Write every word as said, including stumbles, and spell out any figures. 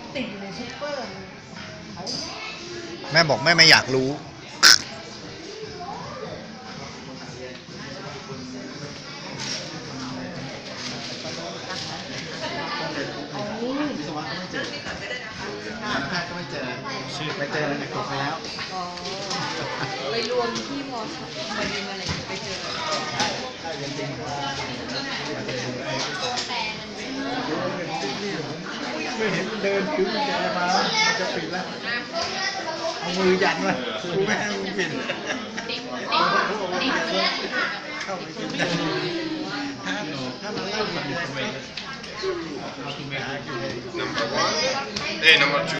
ติดอยู่ในซุปเปอร์แม่บอกแม่ไม่อยากรู้วิศวะก็ไม่เจอการแพทย์ก็ไม่เจอชื่อไปเจอในกลุ่มไปแล้วไปรวมที่มอชมาดีมาอะไรไปเจอไม่เห็นเดินถือกุญแจมาจะปิดแล้วเอามือยันมากูไม่ให้มึงปิดเข้าไปกินได้ถ้าถ้ามันเล่ามันอยู่ทำไม Number one. Hey, number two.